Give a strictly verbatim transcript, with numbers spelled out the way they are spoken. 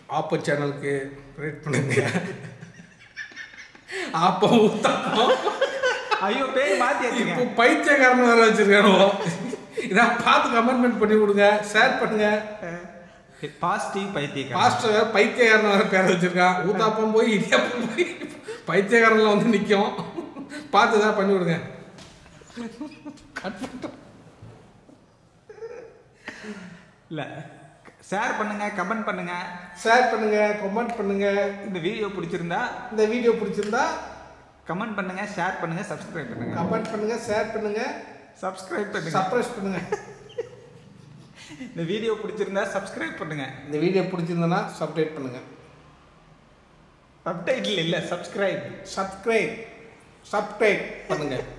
ஆப்ப சேனலுக்கு ரேட் பண்ணுங்க. ஆப்பம் ஊத்தாப்பம். ஐயோ பேர் மாத்தி இப்போ பைத்தியக்காரன் வேற வச்சிருக்கானோ. இதான் பார்த்து கமெண்ட்மெண்ட் பண்ணி கொடுங்க, ஷேர் பண்ணுங்க. பாசிட்டிவ் பைத்தியக்காரன். பாஸ்டர் பைத்தியக்காரன் வேற பேர் வச்சிருக்கான். ஊத்தாப்பம் போய் இடியாப்பம் போய் பைத்தியக்காரன்ல வந்து நிற்கும். பார்த்து தான் பண்ணி விடுங்க. இல்லை ஷேர் பண்ணுங்க, கமெண்ட் பண்ணுங்க, ஷேர் பண்ணுங்க, கமெண்ட் பண்ணுங்க. இந்த வீடியோ பிடிச்சிருந்தா இந்த வீடியோ பிடிச்சிருந்தா கமெண்ட் பண்ணுங்க, ஷேர் பண்ணுங்க, சப்ஸ்கிரைப் பண்ணுங்க. கமெண்ட் பண்ணுங்க, ஷேர் பண்ணுங்க, சப்ஸ்கிரைப் பண்ணுங்க, சப்ஸ்கிரைப் பண்ணுங்க. இந்த வீடியோ பிடிச்சிருந்தா சப்ஸ்கிரைப் பண்ணுங்க. இந்த வீடியோ பிடிச்சிருந்தனா சப்ஸ்கிரைப் பண்ணுங்க. சப்டைட்டில் இல்லை, சப்ஸ்கிரைப். சப்ஸ்கிரைப் சப்ஸ்கிரைப் பண்ணுங்க.